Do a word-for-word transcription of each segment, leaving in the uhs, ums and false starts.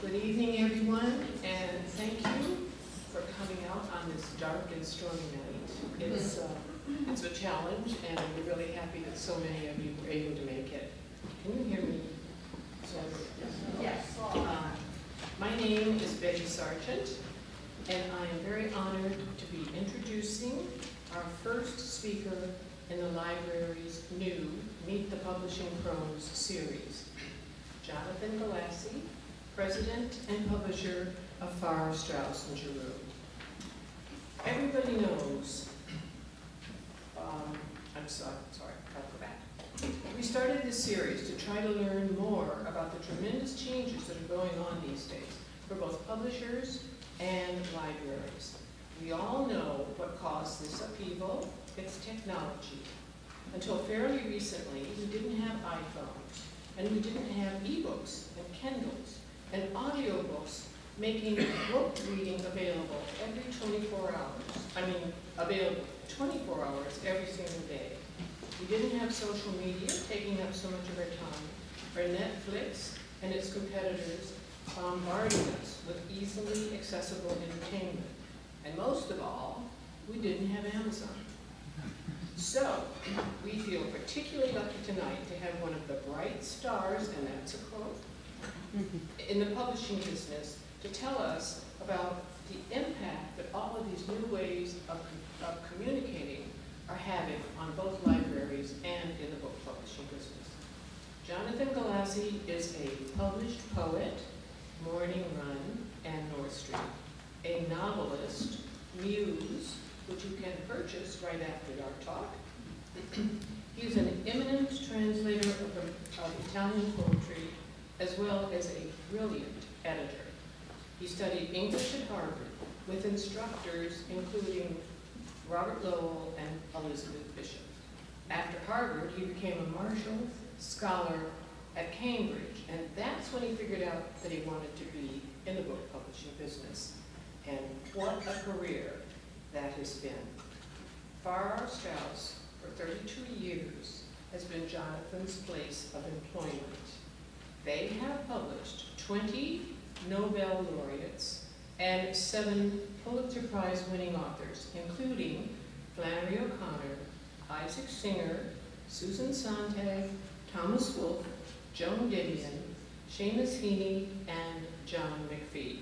Good evening, everyone, and thank you for coming out on this dark and stormy night. It's, uh, it's a challenge, and we're really happy that so many of you were able to make it. Can you hear me? Yes. Uh, my name is Betty Sargent, and I am very honored to be introducing our first speaker in the library's new Meet the Publishing Pros series, Jonathan Galassi, President and Publisher of Farrar, Straus and Giroux. Everybody knows, um, I'm sorry, sorry, I'll go back. We started this series to try to learn more about the tremendous changes that are going on these days for both publishers and libraries. We all know what caused this upheaval. It's technology. Until fairly recently, we didn't have iPhones, and we didn't have ebooks and Kindles and audiobooks making book reading available every twenty-four hours. I mean, available twenty-four hours every single day. We didn't have social media taking up so much of our time, or Netflix and its competitors bombarding us with easily accessible entertainment. And most of all, we didn't have Amazon. So, we feel particularly lucky tonight to have one of the bright stars, and that's a quote, in the publishing business to tell us about the impact that all of these new ways of, of communicating are having on both libraries and in the book publishing business. Jonathan Galassi is a published poet, Morning Run and North Street, a novelist, Muse, which you can purchase right after our talk. He is an eminent translator of, of Italian poetry, as well as a brilliant editor. He studied English at Harvard with instructors including Robert Lowell and Elizabeth Bishop. After Harvard, he became a Marshall Scholar at Cambridge, and that's when he figured out that he wanted to be in the book publishing business. And what a career that has been. Farrar Straus, for thirty-two years, has been Jonathan's place of employment. They have published twenty Nobel laureates and seven Pulitzer Prize winning authors, including Flannery O'Connor, Isaac Singer, Susan Sontag, Thomas Wolfe, Joan Didion, Seamus Heaney, and John McPhee.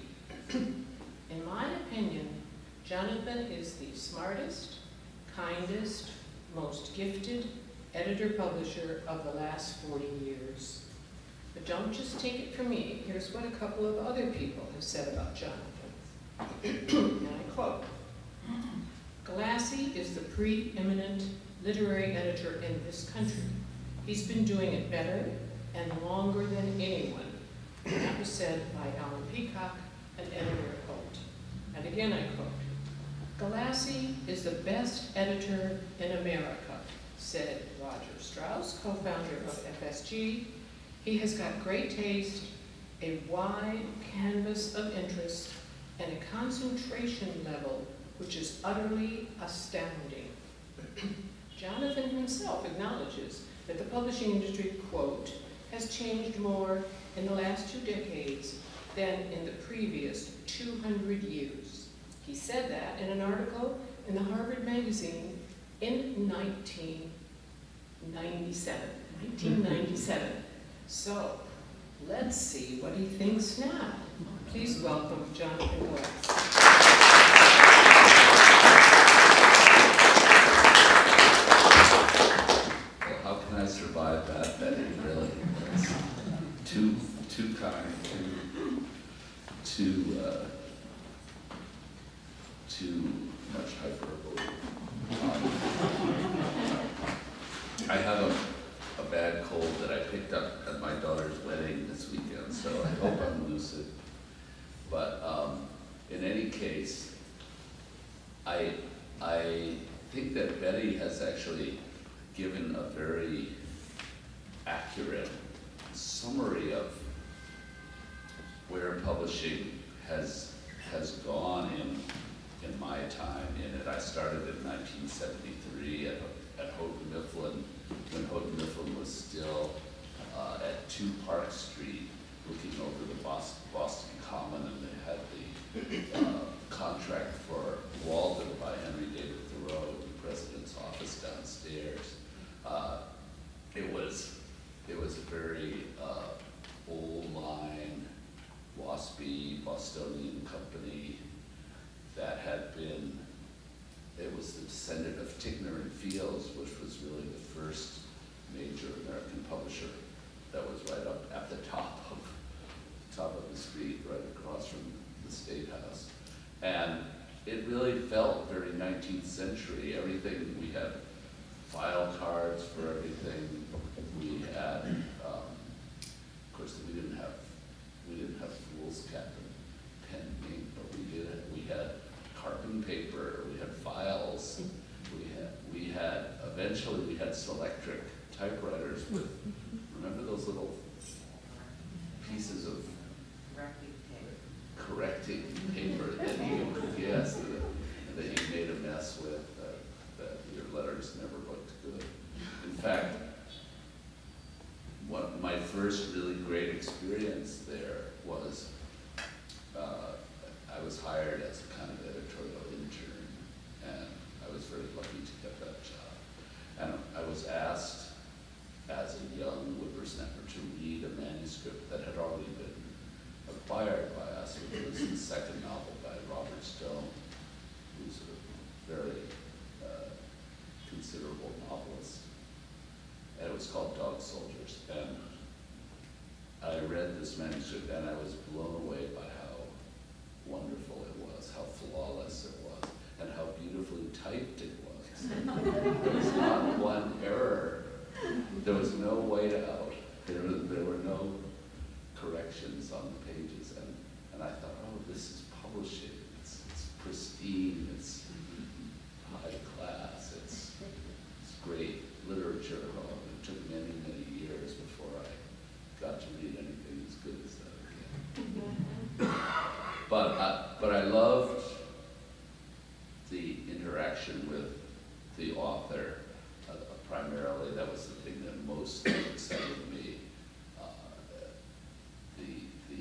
In my opinion, Jonathan is the smartest, kindest, most gifted editor-publisher of the last forty years. But don't just take it from me. Here's what a couple of other people have said about Jonathan. And I quote, Galassi is the preeminent literary editor in this country. He's been doing it better and longer than anyone. And that was said by Alan Peacock, an editor at Holt. And again I quote, Galassi is the best editor in America, said Roger Straus, co-founder of F S G. He has got great taste, a wide canvas of interest, and a concentration level which is utterly astounding. Jonathan himself acknowledges that the publishing industry, quote, has changed more in the last two decades than in the previous two hundred years. He said that in an article in the Harvard magazine in nineteen ninety-seven. nineteen ninety-seven. So, let's see what he thinks now. Please welcome Jonathan Galassi. Well, how can I survive that, Betty? Really? It's too, too kind, too, too, uh, too much hyperbole. Um, I have a, a bad cold that I picked up at my daughter's wedding this weekend, so I hope I'm lucid. But um, in any case, I, I think that Betty has actually given a very accurate summary of where publishing has, has gone in, in my time in it. I started in nineteen seventy-three at, at Houghton Mifflin, when Houghton Mifflin was still uh, at two Park Street, looking over the Boston, Boston Common, and they had the uh, contract for Walden by Henry David Thoreau in the president's office downstairs. Uh, it was it was a very uh, old line, waspy Bostonian company that had been. It was the descendant of Tickner and Fields, which was really the first major American publisher that was right up at the top of top of the street, right across from the State House. And it really felt very nineteenth century. Everything, we had file cards for everything. We had, um, of course, we didn't have we didn't have foolscap and pen and ink, but we did. We had carbon paper. We had files. We had we had eventually we had Selectric typewriters with, remember those little pieces of correcting paper that you, yes, that, that you made a mess with, uh, that your letters never looked good. In fact, what my first really great experience there was, uh, I was hired as a kind of editorial intern, and I was very lucky to get that job. And I was asked as a young whippersnapper to read a manuscript that had already been acquired by us. It was the second novel by Robert Stone, who's a very uh, considerable novelist. And it was called Dog Soldiers. And I read this manuscript and I was blown away by how wonderful it was, how flawless it was, and how beautifully typed it was. There was not one error. There was no white out. There, there were no corrections on the pages, and, and I thought, oh, this is publishing. It's, it's pristine. It's high class. It's, it's great literature. Oh, it took many, many years before I got to read anything as good as that again. But I, but I loved the interaction with the author. Uh, primarily, that was the thing that most excited me. Uh, the, the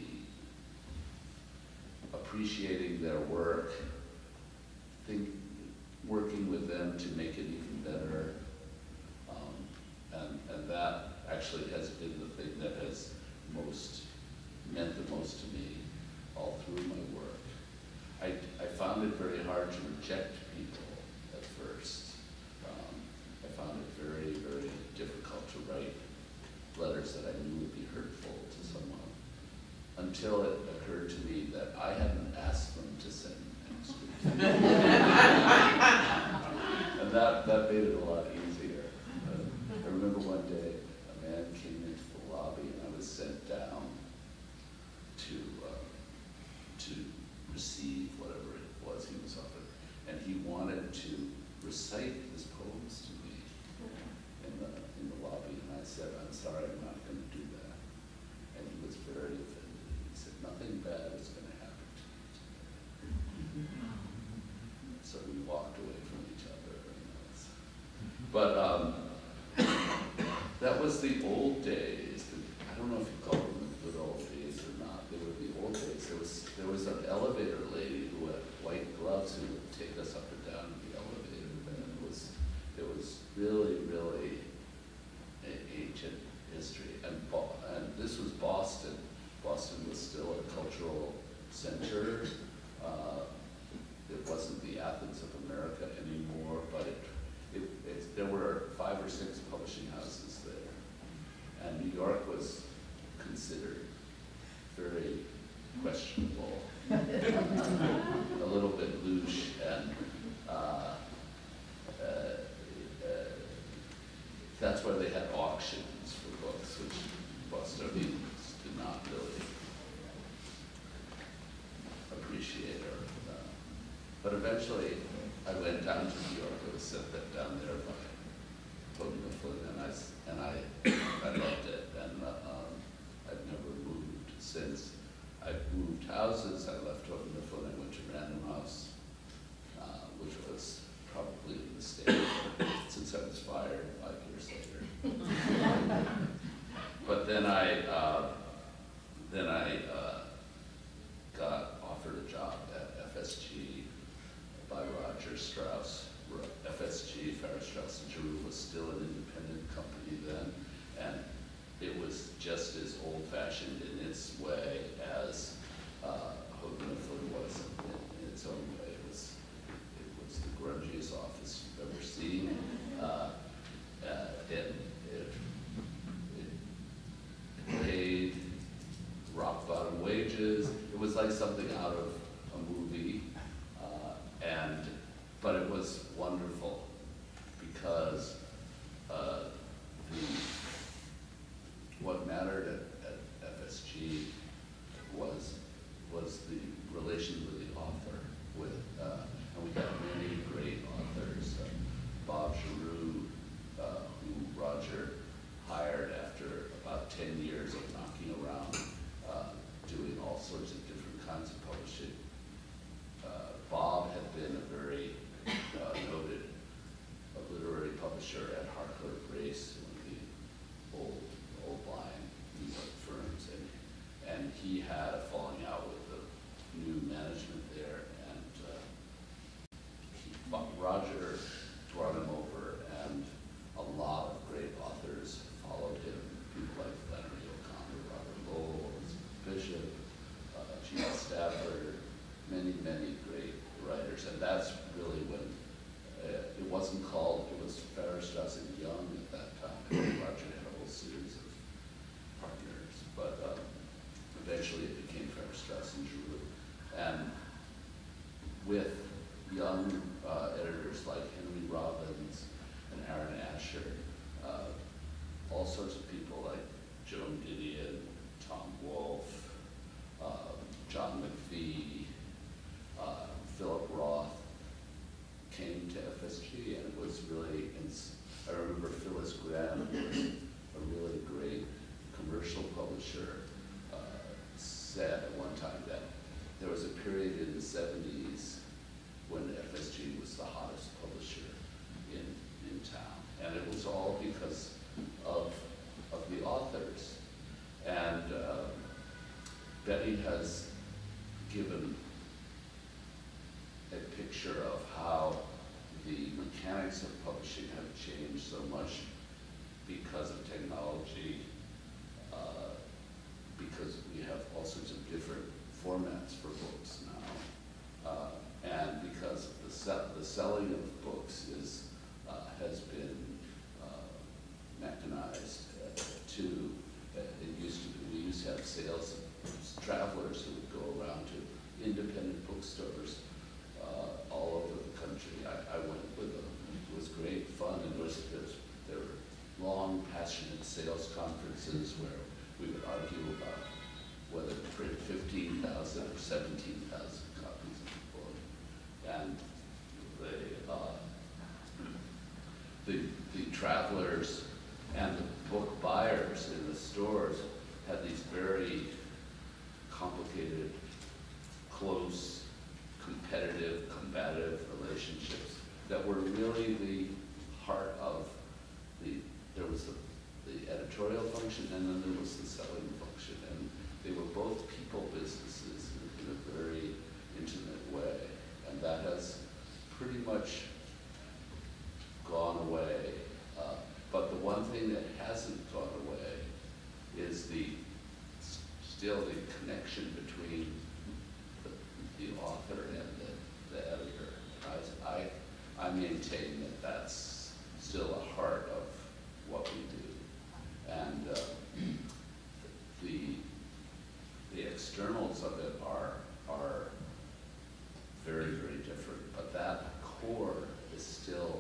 appreciating their work, think, working with them to make it even better, um, and, and that actually has been the thing that has most meant the most to me all through my work. I, I found it very hard to reject people at first. Um, I found it very, very difficult to write letters that I knew would be hurtful to someone, until it occurred to me that I hadn't asked them to send manuscripts. And that, that made it a lot easier. Uh, I remember one day a man came into the lobby and I was sent down to, uh, to receive whatever it was he was offered. And he wanted to recite his poems to me in the, in the lobby, and I said, I'm sorry, I'm not going to do that. And he was very offended. He said, nothing bad is going to happen to you today. So we walked away from each other. And that was, but um, that was the old days. I don't know if you call them the good old days or not. They were the old days. There was, there was an elevator lady who had white gloves who would take us up and down the elevator. And it was, it was really, really ancient history. And, Bo and this was Boston. Boston was still a cultural center. Uh, it wasn't the Athens of America anymore, but it, it, it, there were five or six publishing houses there. And New York was considered very questionable, a little bit louche, and uh, uh, uh, that's why they had auctions for books, which Bostonians did not really appreciate. Or, uh, but eventually, I went down to New York. I was sent that down there by Tony Mifflin, and I and I I loved it. And uh, um, I've never moved since. I've moved houses. I left Tony Mifflin. I went to Random House, uh, which was probably a mistake since I was fired five years later. But then I uh, then old-fashioned in its way as uh, Hogan was in, in its own way. It was, it was the grungiest office you've ever seen. Uh, uh, it, it, it paid rock-bottom wages. It was like something out of a movie, uh, and but it was wonderful because uh, the what mattered at, at F S G was was the relation with the author. With uh, and we got many great authors. Uh, Bob Giroux, uh, who Roger hired after about ten years of knocking around, uh, doing all sorts of different kinds of publishing. Uh, Bob had been a very uh, noted a literary publisher at Harcourt Brace, one of the old, old line New York firms, and and he had a falling out with the new management there, and uh, he, Roger brought him over, and a lot of great authors followed him. People like Flannery O'Connor, Robert Lowell, Bishop, uh, Gene Stafford, many, many great writers, and that's really when uh, it wasn't called, it was Farrar-Straus and Young at that time. Roger had a whole series of partners, but um, eventually it became Farrar-Straus and Giroux. And with young uh, editors like Henry Robbins and Aaron Asher, uh, all sorts of people like Joan Didion, Tom Wolfe, uh, John McPhee, uh, Philip Roth came to F S G, and it was really, I remember Phyllis Graham was a really great commercial publisher, uh, said at one time that there was a period in the seventies when F S G was the hottest publisher in, in town. And it was all because of, of the authors. And uh, Betty has given a picture of how the mechanics of publishing have changed so much because of technology, uh, because we have all sorts of different formats for books now, uh, and because the, se the selling of books is uh, has been uh, mechanized uh, too. Uh, it used to be, we used to have sales of travelers who would go around to independent bookstores uh, all over the country. I, I went with them. It was great fun, and there, was, there, was, there were long, passionate sales conferences where we would argue about whether to print fifteen thousand or seventeen thousand copies of the book. And the, uh, the, the travelers and the book buyers in the stores had these very complicated, close, competitive, combative relationships that were really the heart of the, there was the, the editorial function, and then there was the selling function. And they were both people businesses in, in a very intimate way. And that has pretty much gone away. Uh, but the one thing that hasn't gone away is the, still the connection between the, the author and the, the editor. I, I, I maintain that that's still a heart of what we do. And uh, the, the externals of it are, are very, very different, but that core is still,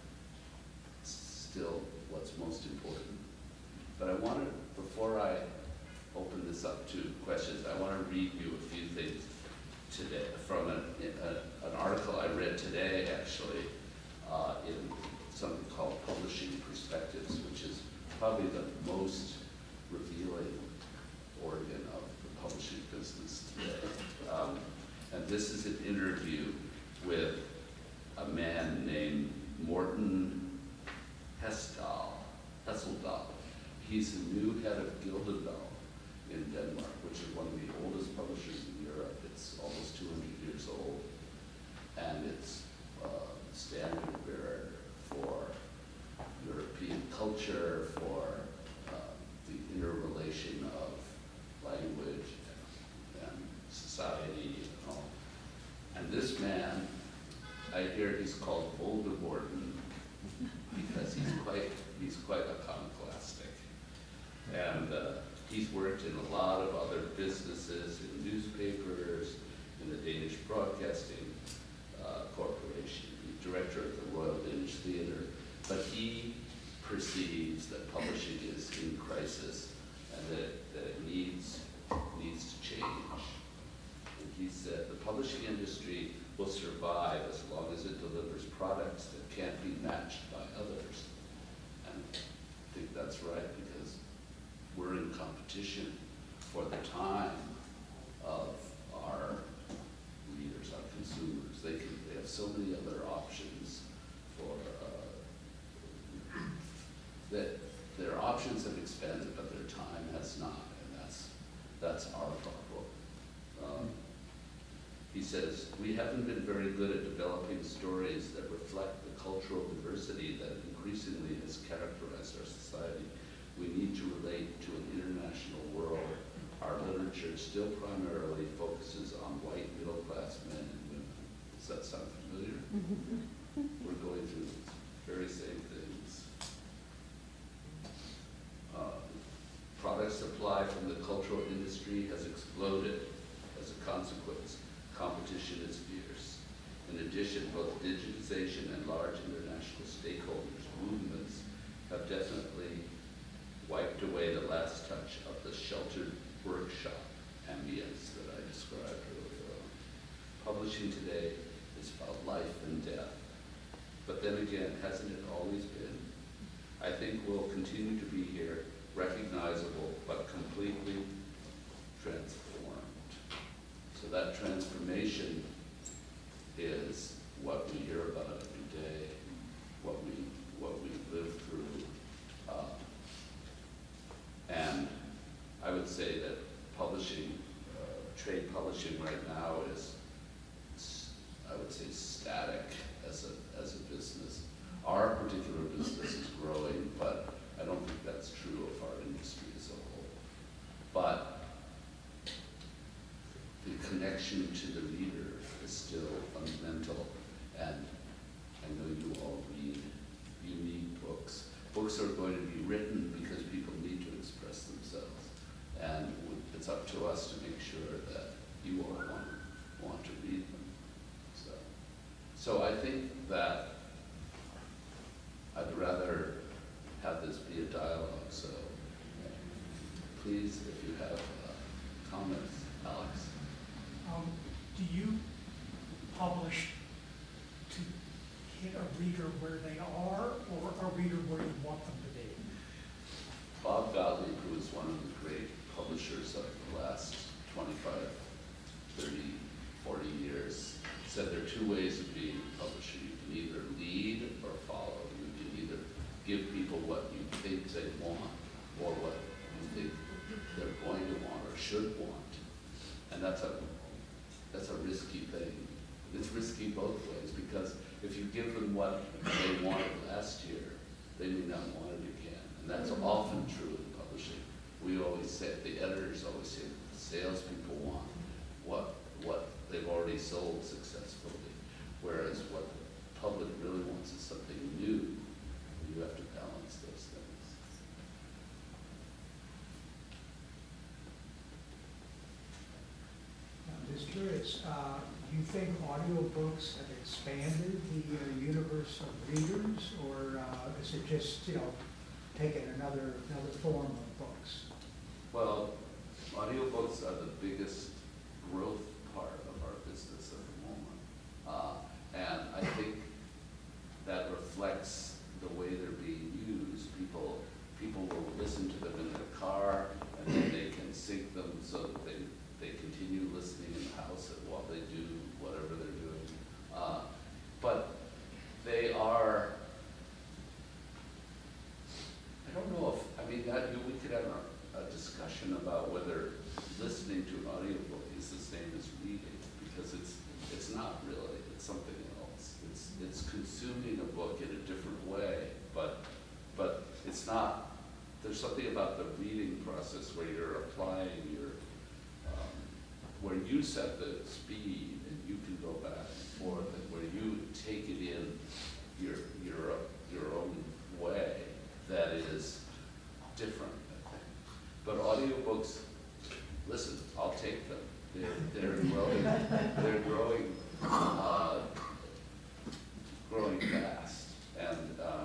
still what's most important. But I wanted, before I open this up to questions, I want to read you a few things today from an, a, an article I read today, actually, uh, in something called Publishing Perspectives, which is probably the most revealing organ of the publishing business today. Um, and this is an interview with a man named Morten Hesdahl, Hesseldahl. He's the new head of Gyldendal in Denmark, which is one of the oldest publishers in Europe. It's almost two hundred years old, and it's uh, standard bearer for European culture, for uh, the interrelation of I hear he's called Voldemort because he's quite, he's quite iconoclastic. And uh, he's worked in a lot of other businesses, in newspapers, in the Danish Broadcasting uh, Corporation, he's director of the Royal Danish Theatre, but he perceives that publishing is in crisis and that, that it needs, needs to change. And he said the publishing industry will survive as long as it delivers products that can't be matched by others. And I think that's right, because we're in competition for the time of our readers, our consumers. They can, they have so many other options for, uh, that their options have expanded, but their time has not, and that's, that's our problem. Um, he says, we haven't been very good at developing stories that reflect the cultural diversity that increasingly has characterized our society. We need to relate to an international world. Our literature still primarily focuses on white middle-class men and women. Does that sound familiar? We're going through the very same things. Uh, product supply from the cultural industry has exploded as a consequence. Competition is fierce. In addition, both digitization and large international stakeholders' movements have definitely wiped away the last touch of the sheltered workshop ambience that I described earlier on. Publishing today is about life and death. But then again, hasn't it always been? I think we'll continue to be here, recognizable, but completely transformed. So that transformation is what we hear about every day, what we, what we live through. Uh, and I would say that publishing, uh, trade publishing right now is, I would say, static as a, as a business. Our particular business is growing, but I don't think that's true of our industry as a whole. But the connection to the reader is still fundamental, and I know you all read, you need books. Books are going to be written because people need to express themselves, and it's up to us to make sure that you all want, want to read them. So, so I think that I'd rather have this be a dialogue, so please, if you have uh, comments, Alex. Um, do you publish to hit a reader where they are, or a reader where you want them to be? Bob Gottlieb, who is one of the great publishers of the last twenty-five, thirty, forty years, said there are two ways of being a publisher. You can either lead or follow. You can either give people what you think they want or what you think they're going to want or should want. And that's a That's a risky thing. It's risky both ways, because if you give them what they wanted last year, they may not want it again. And that's often true in publishing. We always say, the editors always say, the salespeople want what, what they've already sold successfully, whereas what the public really wants is something new. You have to balance those things. I'm just curious, uh, do you think audiobooks have expanded the uh, universe of readers, or uh, is it just, you know, taken another, another form of books? Well, audiobooks are the biggest growth part of our business at the moment. Uh, and I think that reflects the way they're being used. People, people will listen to them in their car, and then they can sync them so that they, they continue listening in the house while they do whatever they're doing. Uh, but they are, I don't know if, I mean, that, we could have a, a discussion about whether listening to an audiobook is the same as reading, because it's, it's not really, it's something else. It's, it's consuming a book in a different way, but, but it's not, there's something about the reading process where you're applying your, um, where you set the speed and you can go back and forth, and where you take it in your, your, your own way, that is different, I think. But audiobooks, listen, I'll take them. They're, they're growing, they're growing, uh, growing fast, and, um,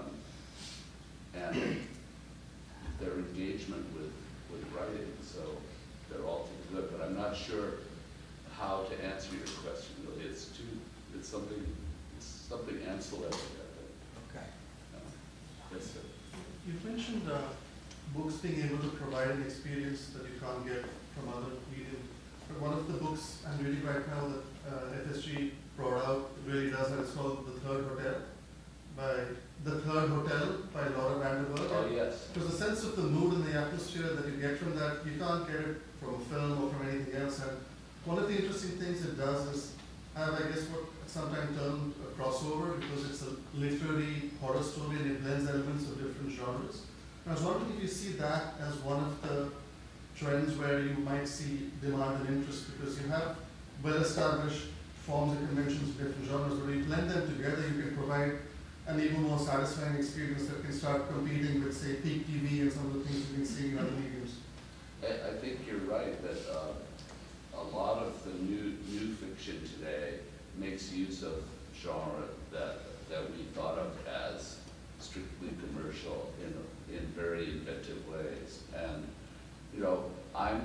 and their engagement with, with writing, so they're all too good, but I'm not sure how to answer your question, really. It's too, it's something, it's something ancillary, I think. Okay. Uh, Yes, sir. You mentioned uh, books being able to provide an experience that you can't get from other medium. But one of the books I'm reading right now that uh, F S G brought out really does that. It's called The Third Hotel by The Third Hotel by Laura Vanderbilt. Oh, yes. Because the sense of the mood and the atmosphere that you get from that, you can't get it from a film or from anything else. And one of the interesting things it does is have, I guess, what sometimes termed a crossover, because it's a literary horror story and it blends elements of different genres. And I was wondering if you see that as one of the trends where you might see demand and interest, because you have well-established forms and conventions of different genres, but when you blend them together, you can provide an even more satisfying experience that can start competing with, say, peak T V and some of the things you've been seeing in other mediums. I, I think you're right that uh, a lot of the new new fiction today makes use of genre that that we thought of as strictly commercial in in very inventive ways. And you know, I'm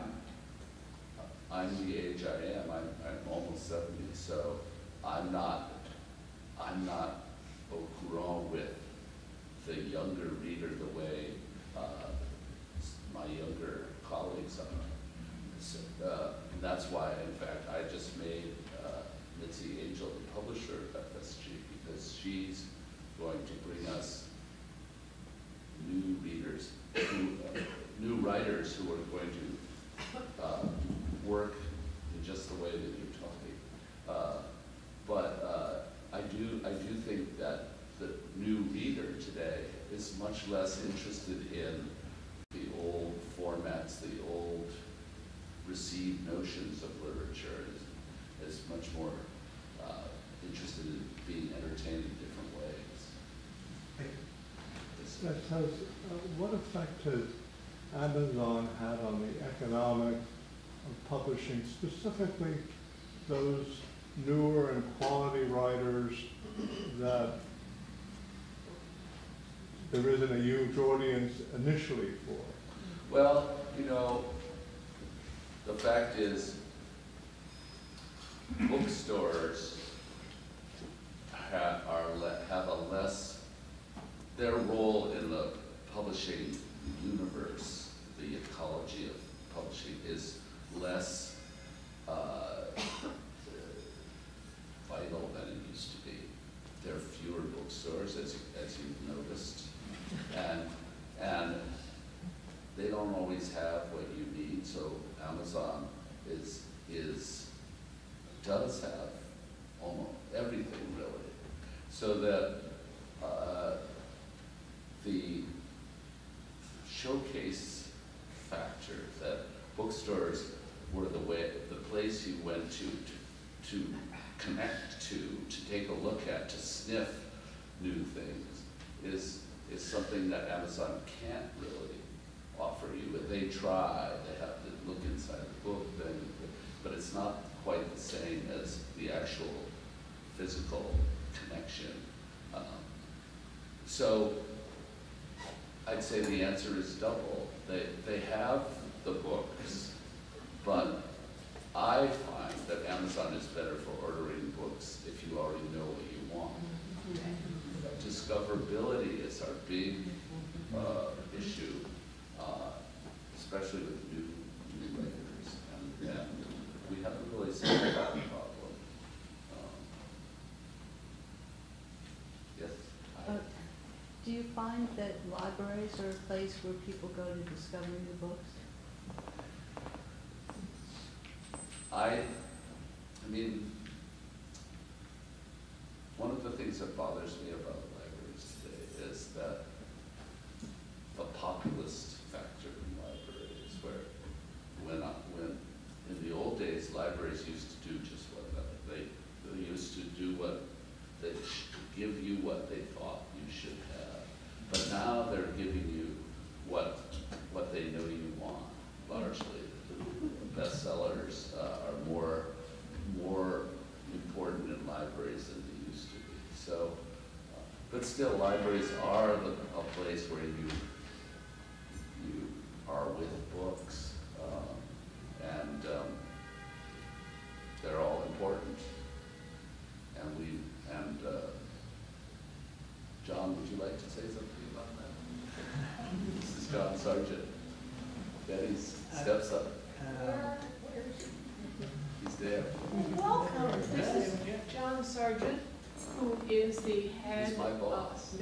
I'm the age I am. I'm I'm almost seventy, so I'm not I'm not au courant with the younger reader the way uh, my younger colleagues are. So, uh, and that's why, in fact, I just made uh, Mitzi Angel the publisher of F S G, because she's going to bring us new readers, new, uh, new writers who are going to uh, work in just the way that you're talking. Uh, but uh, I do, I do think that the new reader today is much less interested in the old formats, the old received notions of literature, is, is much more uh, interested in being entertained in different ways. Thank you. That says, uh, what effect has Amazon had on the economics of publishing, specifically those newer and quality writers that there isn't a huge audience initially for? Well, you know, the fact is, bookstores have, are le have a less, their role in the publishing universe, the ecology of publishing, is less uh, vital than it used to be. There are fewer bookstores, as, as you've noticed, and, and they don't always have what you need, so Amazon is, is, does have almost everything, really. So that uh, the showcase factor, that bookstores were the way, the place you went to, to, to connect to, to take a look at, to sniff new things, is, is something that Amazon can't really offer you. They try, they have to look inside the book, then, but it's not quite the same as the actual physical connection. Um, so I'd say the answer is double. They, they have the books, but I find that Amazon is better for ordering books if you already know what you want. Discoverability is our big uh, issue, uh, especially with new, new writers, and, and we haven't really solved that problem. Um, yes? Uh, do you find that libraries are a place where people go to discover new books? I, I mean, one of the things that bothers me about libraries today is that the populist factor in libraries, where when, I, when in the old days, libraries used to do just what that. They, bestsellers uh, are more, more important in libraries than they used to be. So, uh, but still, libraries are the, a place where you, you are with books, um, and um, they're all important. And we, and uh, John, would you like to say something about that? This is John Sargent. Betty's steps up. Uh, He's there. Welcome. This is John Sargent, who is the head He's my of. boss.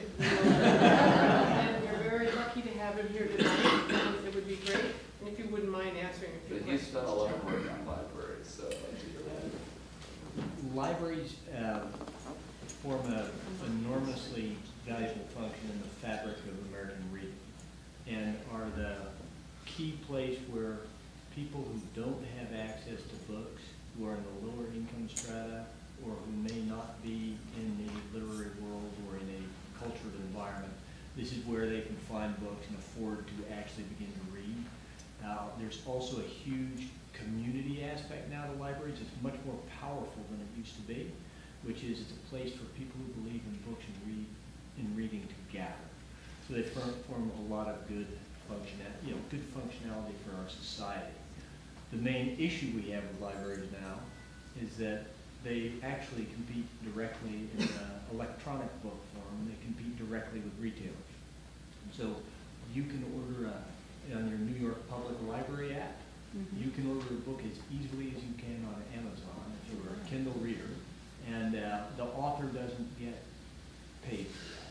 And we're very lucky to have him here tonight. Um, It would be great, and if you wouldn't mind answering a few But questions. he's done a lot of work on libraries, so I'd be glad. Libraries uh, form an enormously valuable function in the fabric of American reading and are the key place where people who don't have access to books, who are in the lower income strata, or who may not be in the literary world or in a cultured environment, this is where they can find books and afford to actually begin to read. Uh, there's also a huge community aspect now to libraries. It's much more powerful than it used to be, which is it's a place for people who believe in books and read in reading to gather. So they form, form a lot of good functionality, you know, good functionality for our society. The main issue we have with libraries now is that they actually compete directly in uh, electronic book form. They compete directly with retailers. So you can order a, on your New York Public Library app, Mhm. you can order a book as easily as you can on Amazon if you're a Kindle reader, and uh, the author doesn't get paid for that.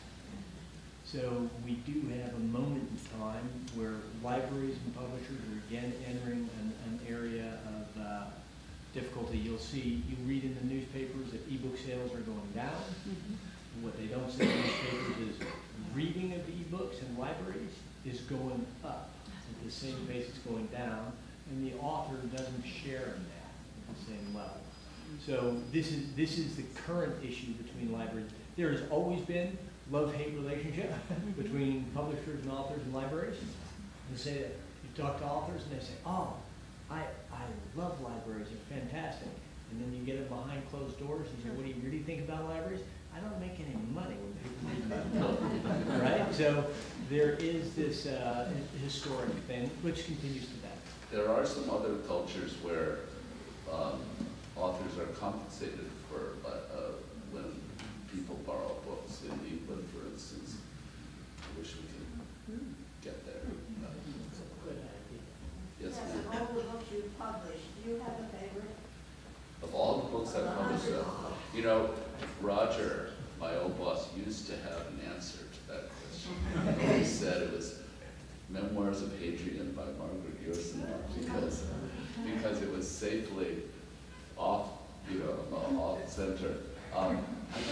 So we do have a moment in time where libraries and publishers are again entering an, an area of uh, difficulty. You'll see, you read in the newspapers that ebook sales are going down. Mhm. What they don't say in the newspapers is reading of ebooks in libraries is going up at the same pace it's going down, and the author doesn't share in that at the same level. So this is this is the current issue between libraries. There has always been love-hate relationship between publishers and authors and libraries. You say that you talk to authors and they say, "Oh, I I love libraries; they're fantastic." And then you get them behind closed doors and say, "What do you really think about libraries?" "I don't make any money when people read my book." Right? So there is this uh, historic thing which continues to that. There are some other cultures where um, authors are compensated for uh, when people borrow books. In England, for instance, I wish we could get there. Uh, yes, Yes, ma'am. of all the books you've published, do you have a favorite? Of all the books I've published, uh, you know, Roger, my old boss, used to have an answer to that question. He said it was Memoirs of Hadrian by Margaret Yourcenar, because because it was safely off, you know, off center. Um,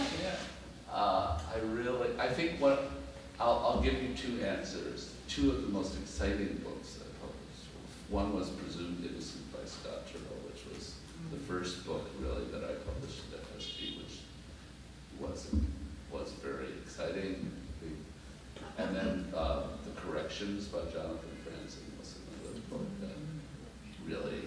uh, I really, I think what I'll, I'll give you two answers. Two of the most exciting books I published. One was Presumed Innocent by Scott Turrell, which was the first book really that I published at F S G, which was was very exciting. And then uh, The Corrections by Jonathan Franzen was another book that really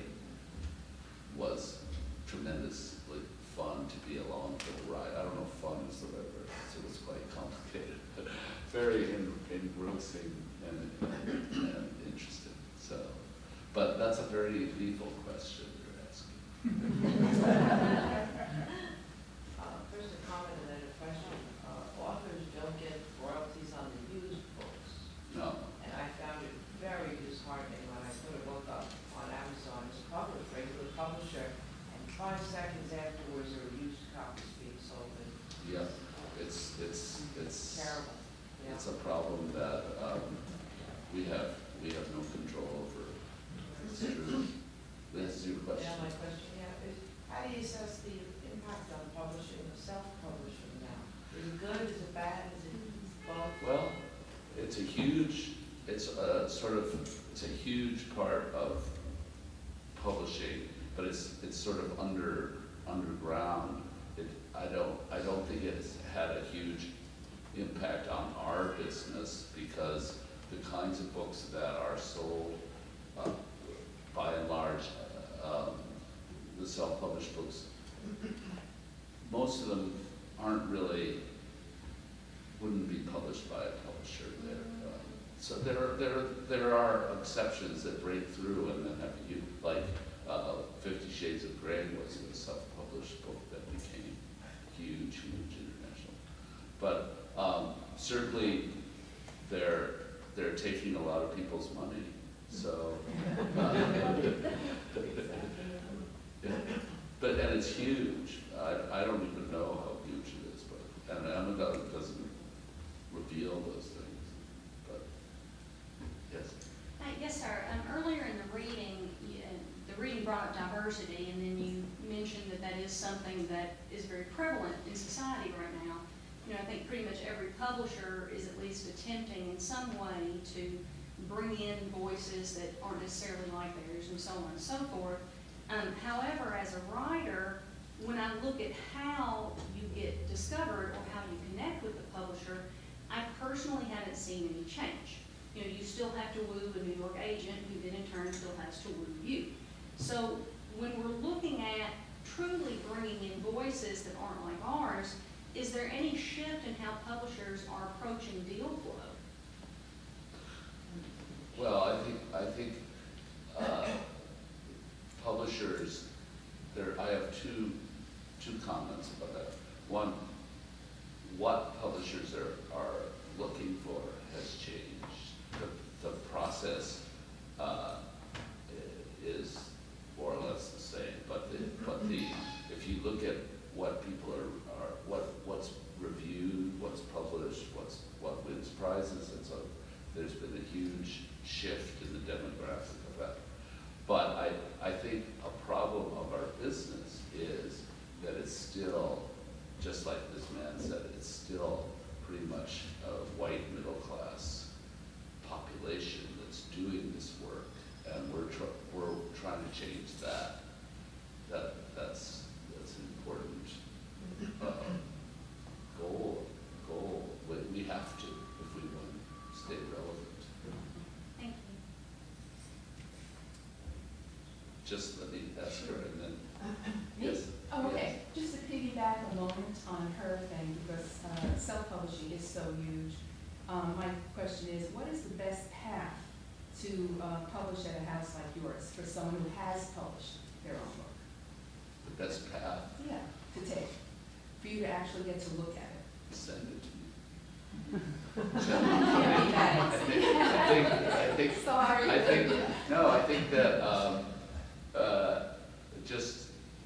was tremendously fun to be along for the ride. I don't know if fun is the right word, because it was quite complicated, but very en engrossing and, and, and interesting. So, but that's a very lethal question you're asking. Uh, First a comment and then a question. Uh, Authors don't get royalties on the used books. No. And I found it very disheartening when I put a book up on Amazon as published, regular publisher, and five seconds afterwards there were used copies being sold. And Yeah, it's it's it's terrible. Yeah. it's a problem that um, we have we have no control over. It's true. This is your question. Yeah, my question, yeah, is how do you assess the impact on publishing, of self-publishing now? Is it good, is it bad, is it both? Well, it's a huge, it's a sort of, it's a huge part of publishing, but it's it's sort of under underground. It, I don't I don't think it's had a huge impact on our business, because the kinds of books that are sold, uh, by and large, uh, self-published books, most of them aren't really, wouldn't be published by a publisher. There, uh, so there are, there are, there are exceptions that break through and then have you, like uh, Fifty Shades of Grey was a self-published book that became huge, huge international. But um, certainly they're, they're taking a lot of people's money. So, uh, but, and it's huge. I, I don't even know how huge it is, but, and Amazon doesn't reveal those things, but, yes. Uh, yes, sir. Um, earlier in the reading, you, the reading brought up diversity, and then you mentioned that that is something that is very prevalent in society right now. You know, I think pretty much every publisher is at least attempting in some way to bring in voices that aren't necessarily like theirs, and so on and so forth. Um, however, as a writer, when I look at how you get discovered or how you connect with the publisher, I personally haven't seen any change. You know, you still have to woo a New York agent who then in turn still has to woo you. So when we're looking at truly bringing in voices that aren't like ours, is there any shift in how publishers are approaching deal flow? Well, I think, I think uh, publishers, there, I have two, two comments about that. One, what publishers are, are looking for has changed. The, the process uh, is more or less the same, but the, but the, if you look at what people are, are what, what's reviewed, what's published, what's, what wins prizes, and so there's been a huge shift in the demographic of that. But I, I think a problem of our business is that it's still, just like this man said, it's still pretty much a white middle class population that's doing this work, and we're tr we're trying to change that. That that's that's an important uh, goal. Goal. We, we have to if we want to stay relevant. Thank you. Just let me ask her, and then Me? yes. Oh, okay. Yes. Just to piggyback a moment on her thing, because uh, self-publishing is so huge. Um, my question is, what is the best path to uh, publish at a house like yours for someone who has published their own book? The best path. Yeah, to take, for you to actually get to look at it. Send it to me. Can't be that I easy. think, I think, I think, Sorry. I think, no, I think that, um, uh, just,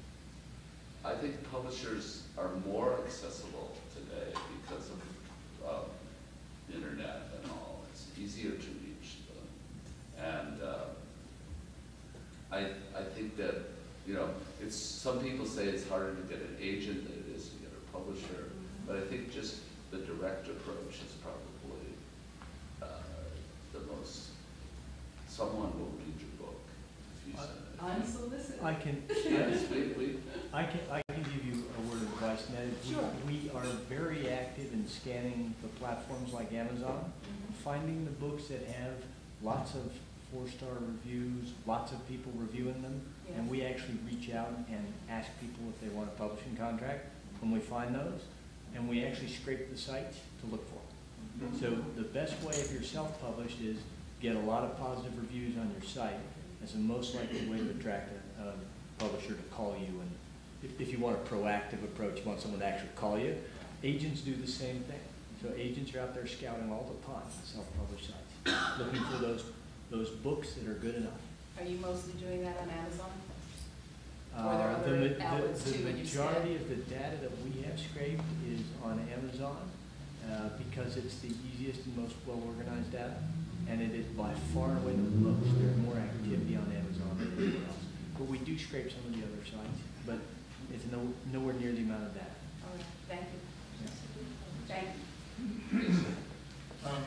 I think publishers are more accessible today because of, um, internet and all. It's easier to reach them. And, uh, I, I think that, you know, it's, some people say it's harder to get an agent than it is to get a publisher, but I think just the direct approach is probably uh, the most, someone will read your book if you send it. Unsolicited. I can, Yes, we, we, I can, I can give you a word of advice, Ned. We- Sure. We are very active in scanning the platforms like Amazon, Mhm. finding the books that have lots of four-star reviews, lots of people reviewing them, and Yes. we actually reach out and ask people if they want a publishing contract when we find those, and we actually scrape the sites to look for them. So the best way if you're self-published is get a lot of positive reviews on your site. That's the most likely way to attract a, a publisher to call you. And if, if you want a proactive approach, you want someone to actually call you, agents do the same thing. So agents are out there scouting all the time on self-published sites, looking for those, those books that are good enough. Are you mostly doing that on Amazon? Uh, Or are there the other ma- the- outlets too when you The scan? majority of the data that we have scraped is on Amazon, uh, because it's the easiest and most well-organized data, and it is by far and away the most. There's more activity on Amazon than anywhere else. But we do scrape some of the other sites, but it's no, nowhere near the amount of data. All right, thank you. Yeah. Thank you. Um,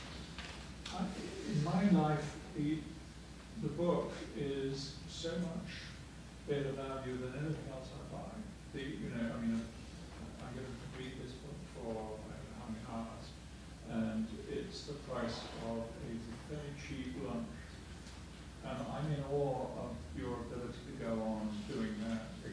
I- in my life, the, the book is so much better value than anything else I buy. The, you know, I mean, I'm going to read this book for I don't know how many hours, and it's the price of a very cheap lunch. And I'm in awe of your ability to go on doing that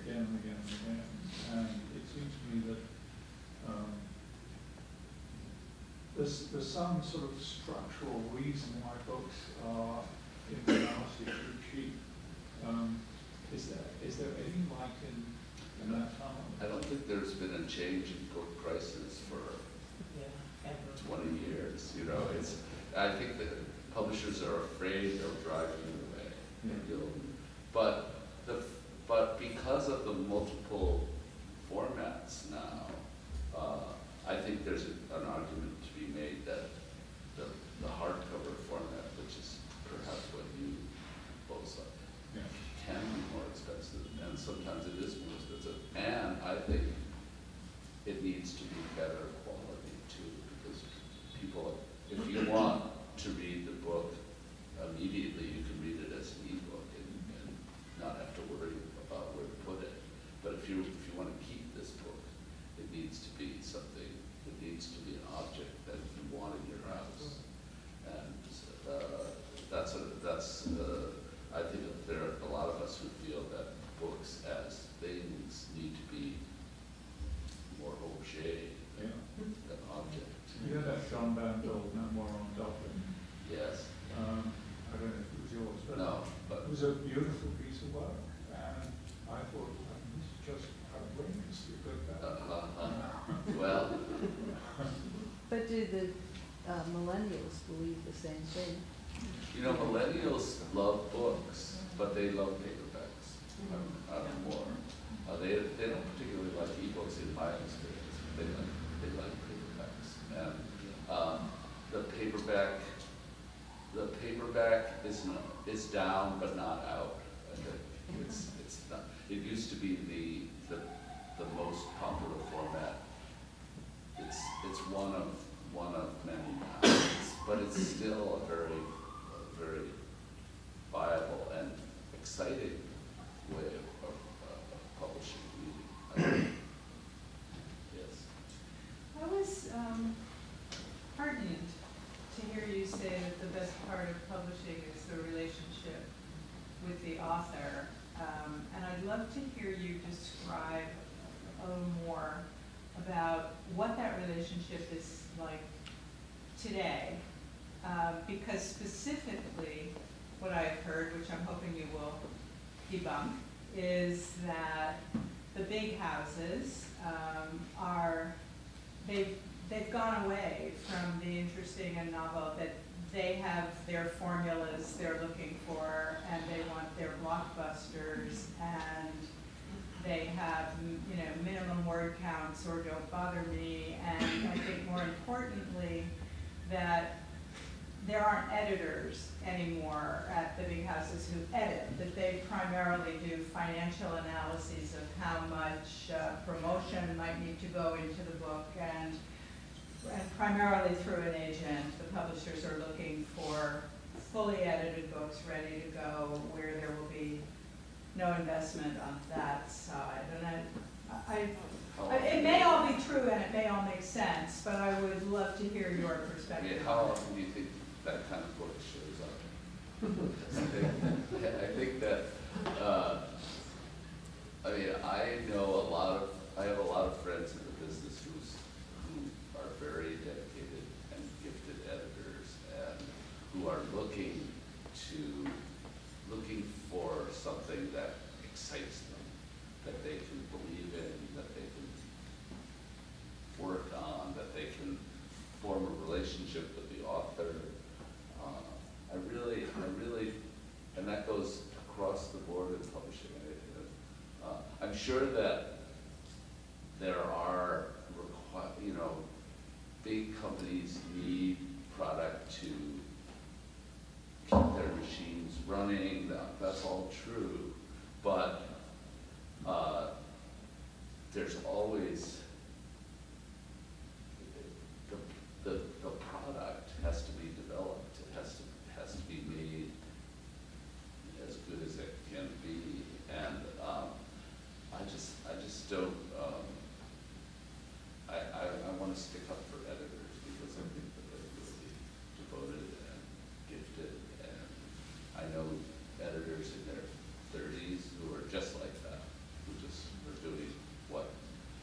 there's, there's some sort of structural reason why books are in Galassi too cheap. Um, is there, is there any like in, in that time? I don't think there's been a change in book prices for twenty years, you know, it's, I think that publishers are afraid they'll drive you away. Yeah. You'll- But the, but because of the multiple formats now, uh, I think there's a- an argument to be made that the, the hardcover format, which is perhaps what you both like, Yeah. can be more expensive, and sometimes it is more expensive. And I think it needs to be better quality too, because people, if you want to read the book immediately, you can read it as an ebook and, and not have to worry about where to put it. But if you, if you want to keep this book, it needs to be something, it needs to be an object that you want in your house. And uh, that's, a, that's uh, I think that there are a lot of us who feel that books as things need to be more objet Yeah. than object. You had that John Banville memoir on Dublin. Yes. Um, I don't know if it was yours, but No, it but was a beautiful piece of work, and I thought, I mean, this is just outrageously good. That. uh, uh, well, But do the uh, millennials believe the same thing? you know, millennials love books, but they love paperbacks um, uh, more. Uh, they they don't particularly like ebooks in my experience. They like they like paperbacks, and um, the paperback the paperback is not, is down but not out. I think it's it's not. It used to be the the the most popular format. It's it's one of one of many now, it's, but it's still a very a very viable and exciting way of, of, uh, of publishing reading. I think. Yes. I was um, heartened to hear you say that the best part of publishing is the relationship with the author. Um, and I'd love to hear you describe a little more about what that relationship is like today. Uh, because specifically, what I've heard, which I'm hoping you will debunk, is that the big houses um, are, they've, they've gone away from the interesting and novel, that they have their formulas they're looking for, and they want their blockbusters, and they have, you know, minimum word counts or don't bother me, and I think more importantly, that there aren't editors anymore at the big houses who edit, that they primarily do financial analyses of how much uh, promotion might need to go into the book, and, and primarily through an agent. The publishers are looking for fully edited books ready to go, where there will be no investment on that side. And I, I, I, it may all be true and it may all make sense, but I would love to hear your I perspective. mean, how often do you think that kind of book shows up? I think, I think that, uh, I mean, I know a lot of, I have a lot of friends in the business who's, who are very dedicated and gifted editors, and who are looking to, looking for something that excites them, that they can believe in, that they can work on, that they can form a relationship with the author. Uh, I really, I really, and that goes across the board in publishing. I, uh, I'm sure that there are, requi- you know, big companies need product to keep their machines running. That, that's all true, but uh, there's always the, the the product has to be developed. It has to has to be made as good as it can be, and um, I just I just don't. Um, I, I, I want to stick up for editors because I think that they're really devoted and gifted, and I know editors in their thirties who are just like that, who just are doing what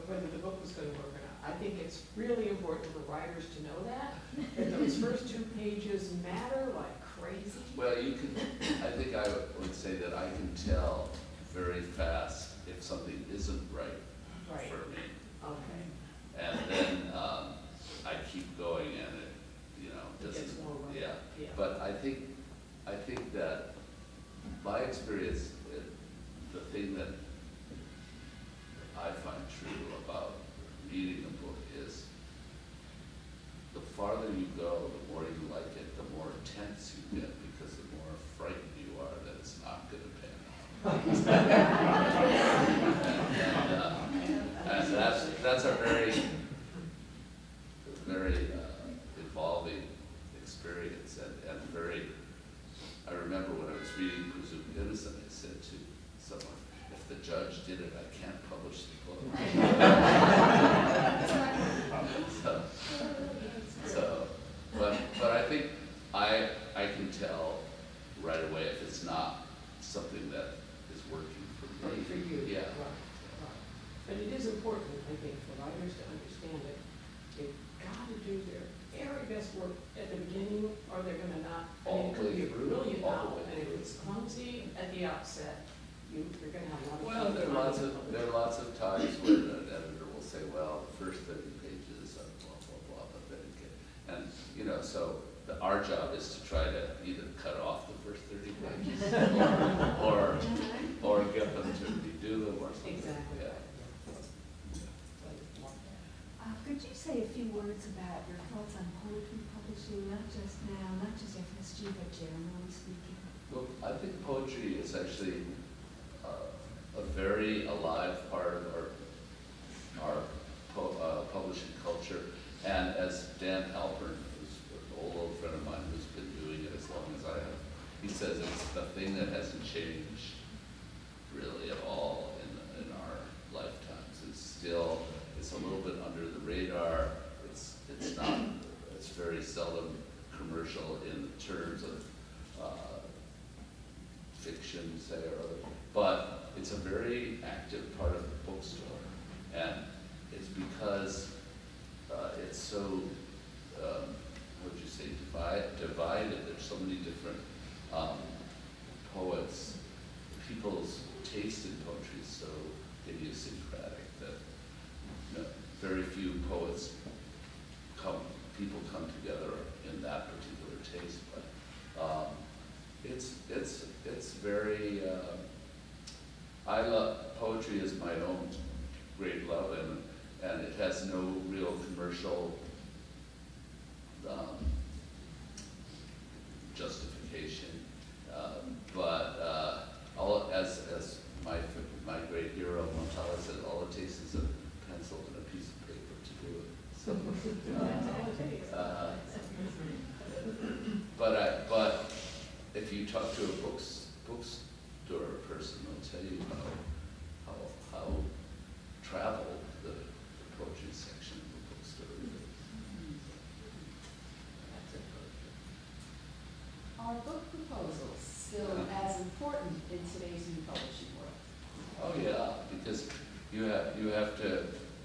whether the book was gonna work or not. I think it's really important for writers to know that, that those first two pages matter like crazy. Well, you can, I think I would say that I can tell very fast if something isn't right Right. for me. Okay. And then, um, I keep going and it, you know, It gets doesn't, more right. yeah. Yeah. But I think, I think that my experience, it, the thing that I find true about reading a book is the farther you go, the more you like it, the more tense you get, because the more frightened you are that it's not gonna pan out. and, and, uh, and that's, that's a very, very uh, evolving experience, and, and very, I remember when I was reading Presumed Innocent, I said to someone, if the judge did it, I can't publish the book. so, so, but, but I think I, I can tell right away if it's not something that is working for me. For you. Yeah. Right, right. But it is important, I think, for writers to understand that they've got to do their very best work at the beginning, or they're gonna not, I mean, it could be a brilliant novel, and if it's clumsy at the outset, you, you're gonna have a lot of. Well, there are lots of, there are lots of times where an editor will say, well, the first thirty pages are blah, blah, blah, but then it get, and, you know, so the, our job is to try to either cut off the first thirty pages, or, or, or get them to redo them or something. Exactly. Yeah. Uh, could you say a few words about your thoughts on poetry publishing, not just now, not just F S G, but generally speaking? Well, I think poetry is actually uh, a very alive part of our, our po uh, publishing culture. And as Dan Halpern, who's an old, old friend of mine who's been doing it as long as I have, he says it's the thing that hasn't changed really at all in, in our lifetimes. It's still, it's a little bit under the radar. It's, it's not, it's very seldom commercial in terms of uh, fiction, say, or other, but it's a very active part of the bookstore, and it's because uh, it's so, um, what would you say, divide, divided. There's so many different um, poets. People's taste in poetry is so idiosyncratic that, you know, very few poets come, people come together in that particular taste, but um, it's, it's, it's very, uh, I love, poetry is my own great love, and, and it has no real commercial um, justification, uh, but uh, all, as, as my, my great hero Montala said, all it takes is a pencil and a piece of paper to do it. So, uh, uh, but I, but if you talk to a books, bookstore person, they'll tell you how, how, how traveled the, the poetry section of the bookstore is. Are book proposals still as important in today's new publishing world? Oh yeah, because you have, you have to,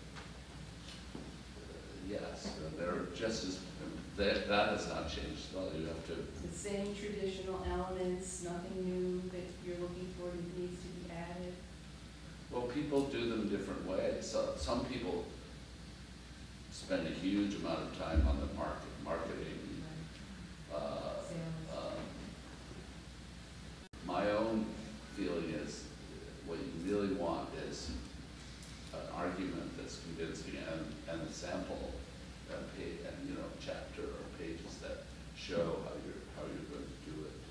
yes, they're just as, that, that has not changed at all. You have to. The same traditional elements, nothing new that you're looking for that needs to be added? Well, people do them different ways. So some people spend a huge amount of time on the market, marketing. Uh, um, my own feeling is what you really want is an argument that's convincing, and, and a sample, and, page, and you know, chapter or pages that show how you're how you're going to do it.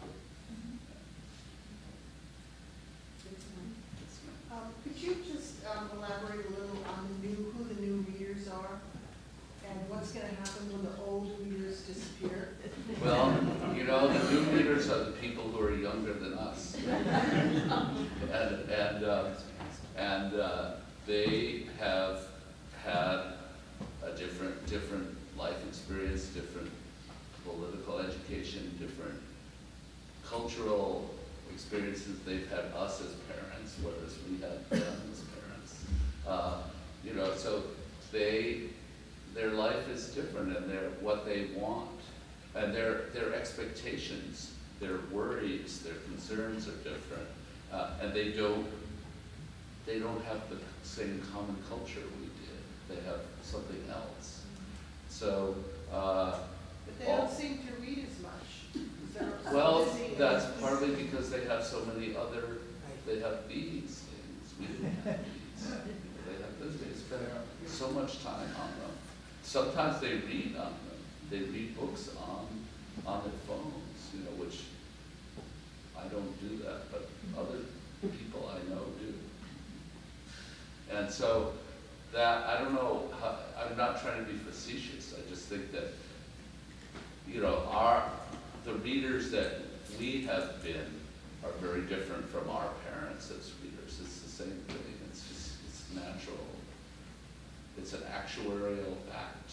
Um, could you just um, elaborate a little on the new, who the new readers are, and what's going to happen when the old readers disappear? Well, you know, the new readers are the people who are younger than us, and and uh, and uh, they have had a different different life experience, different political education, different cultural experiences. They've had us as parents, whereas we had them as parents. Uh, you know, so they, their life is different and their, what they want, and their, their expectations, their worries, their concerns are different, uh, and they don't, they don't have the same common culture we did. They have something else. So, uh, But they don't seem to read as much. 'Cause they're so well, busy that's and- partly because they have so many other, they have these things, we didn't have these. They have this, they spend so much time on them. Sometimes they read on them, they read books on, on their phones, you know, which I don't do that, but other people I know do. And so that, I don't know, how, I'm not trying to be facetious, I just think that, you know, our, the readers that we have been are very different from our parents as readers. It's the same thing, it's just, it's natural. It's an actuarial fact.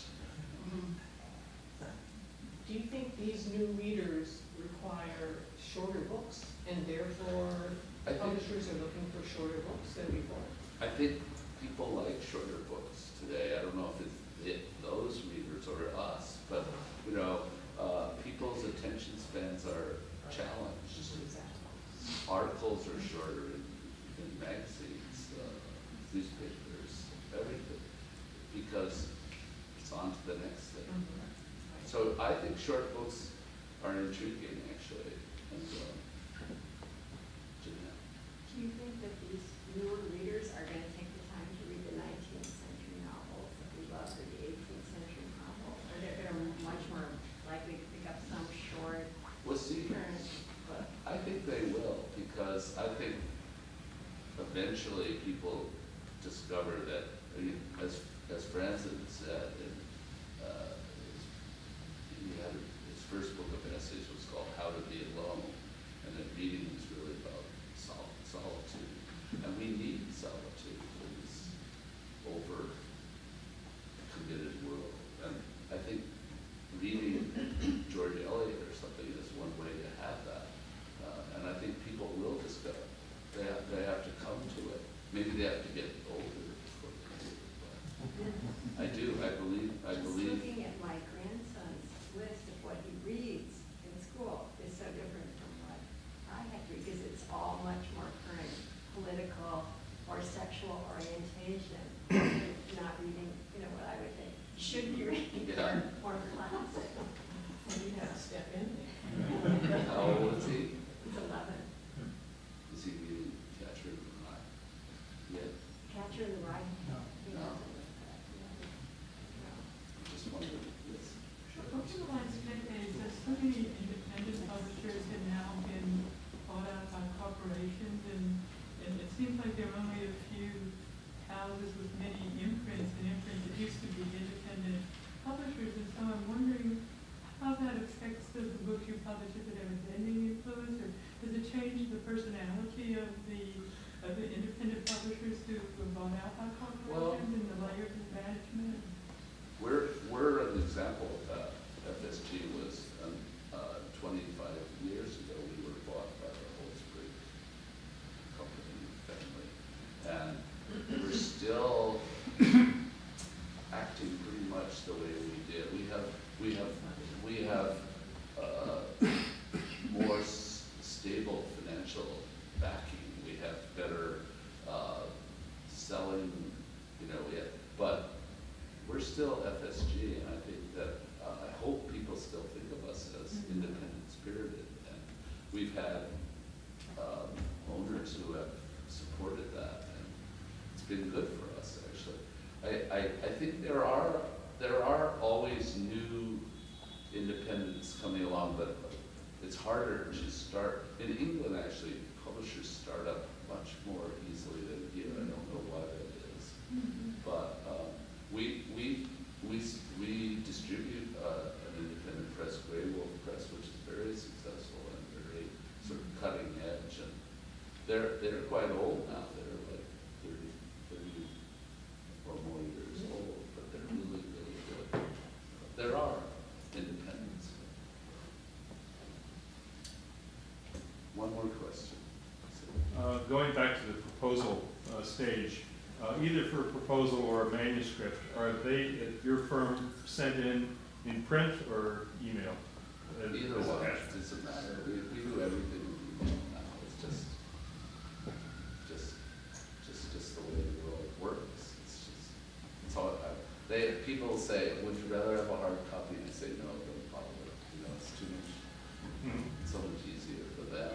Do you think these new readers require shorter books, and therefore I think- publishers are looking for shorter books than before? I think people like shorter books today. I don't know if it's it, those readers or us, but, you know, uh, people's attention spans are challenged. Articles are shorter in, in magazines, uh, newspapers, everything, because it's on to the next thing. So I think short books are intriguing, actually. And, uh, Jeanette. Do you think that these newer readers are going to take the time to read the nineteenth century novels that we love, or the eighteenth century novels? Or they're going to much more likely to pick up some short We'll see. current book? I think they will, because I think eventually people discover that, I mean, as, as Francis said, and, uh, he had, his first book of essays was called How to Be Alone, and then reading is really about sol solitude. And we need solitude in this over committed world. And I think reading George Eliot or something is one way to have that. Uh, and I think people will discover. They have, they have to come to it. Maybe they have to get older before they do it. But I do. I believe. I Just believe. looking at my grandson's list of what he reads in school is so different from what I had to read, because it's all much more current political or sexual orientation. Not reading, you know, what I would think should be reading Yeah. more, more classic. You have to step in there. How old is he? He's eleven. Is he reading Catcher in the Rye? Yeah. Catcher in the Rye. No. He No. doesn't look that, yeah. No. Just wondering. Yes. Over the last decade, there's so many independent publishers have now been bought out by corporations, and, and it seems like there are only a few houses with many imprints, and imprints that used to be independent publishers, and so I'm wondering how that affects the, the books you publish. If it have any influence, or does it change the personality of the of the independent publishers who were bought out by corporations, Well, and the layers of management? We're, we're an example of that. F S G was, um, uh, twenty-five years ago, we were bought by the Holzbrig company family. And we're still acting pretty much the way we did. We have, we have, we have, uh, more s stable financial backing. We have better, uh, selling, you know, we have, but we're still F S G, and I think that, uh, I hope people still think of us as independent spirited. And we've had, um, owners who have supported that, and it's been good for us, actually. I, I, I think there are, there are always new independents coming along, but it's harder to start. In England, actually, publishers start up much more easily than here. I don't know why that is. But um, we, we, we, we distribute uh, an independent press, Grey Wolf Press, which is very successful and very sort of cutting edge. And they're, they're quite old now. They're like thirty, thirty or more years old, but they're really, really good. There are independents. One more question. Uh, going back to the proposal uh, stage, uh, uh, either for a proposal or a manuscript, are they, at your firm, sent in in print or email? As- Either as one, attachment? it doesn't matter, we, we do everything with email now, it's just, just, just, just the way the world works, it's just, it's all, I- they, people say, would you rather have a hard copy, and I say, no, don't bother with it, you know, it's too much, Mhm. it's so much easier for them.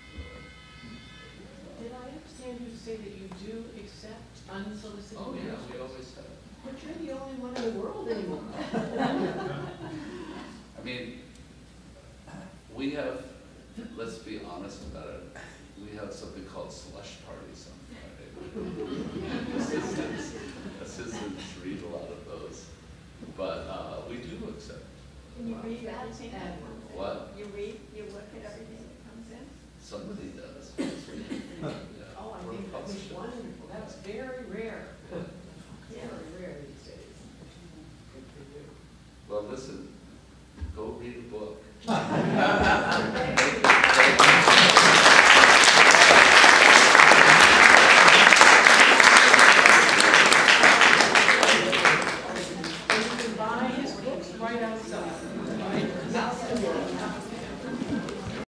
Did I understand you to say that you do accept unsolicited Oh, yeah, manuscripts? we always have. But you're the only one in the world anymore. I mean, we have, let's be honest about it, we have something called slush parties on Friday. Assistants, assistants read a lot of those, but, uh, we do accept. Can you read everything that And comes in? What? You read, you look at everything that comes in? Somebody does. Yeah, Oh, I we're think that was publishers. wonderful, that's very rare. Yeah. Very rare these days. Good for you. Well, listen, go read a book.